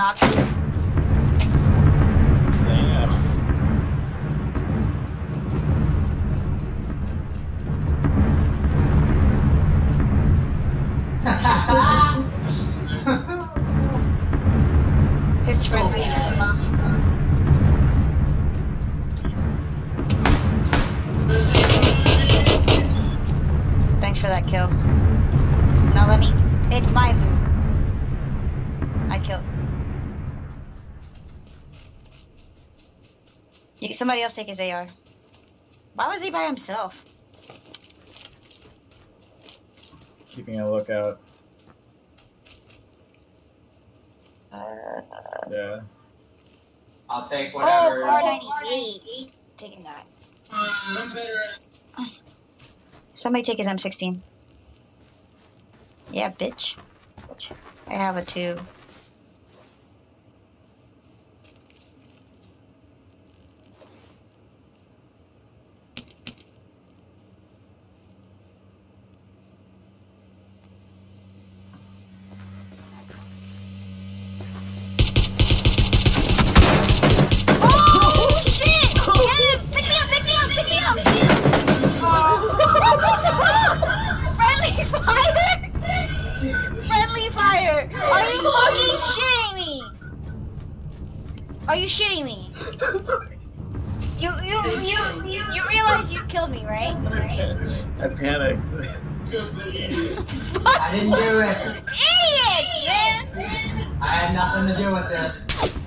knock. Damn. It's friendly. Thanks for that kill. Now let me. It's my loot. I killed. Somebody else take his AR. Why was he by himself? Keeping a lookout. Yeah. I'll take Oh, whatever. car 98. Taking that. Somebody take his M16. Yeah, bitch. I have a 2. Oh shit! Get him! Pick me up! Pick me up! Pick me up! Friendly fire! Friendly fire! Are you fucking shitting me? Are you shitting me? You realize you killed me, right? I panicked. I didn't do it. Idiot, man! I had nothing to do with this.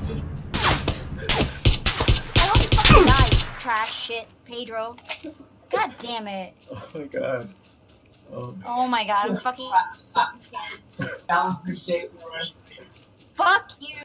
I hope you fucking die, you trash shit, Pedro. God damn it. Oh my god. Oh. Oh my god, I'm fucking... That was a mistake. Fuck you!